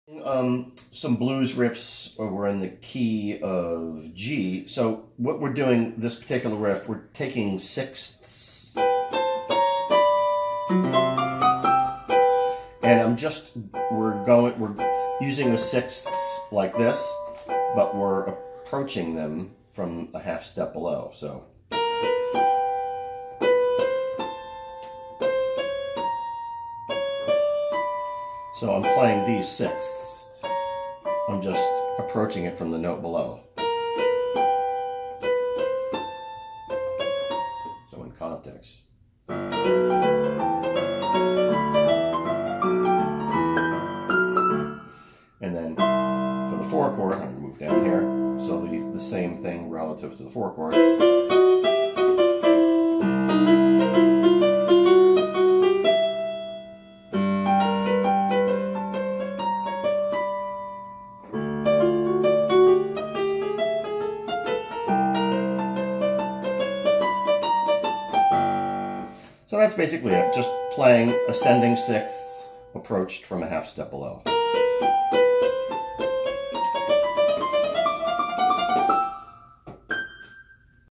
Some blues riffs over in the key of G. So what we're doing, this particular riff, we're taking sixths. And we're using the sixths like this, but we're approaching them from a half step below. So I'm playing these sixths. I'm just approaching it from the note below. So in context. And then for the 4 chord, I'm going to move down here. So the same thing relative to the 4 chord. So that's basically it, just playing ascending sixths approached from a half step below.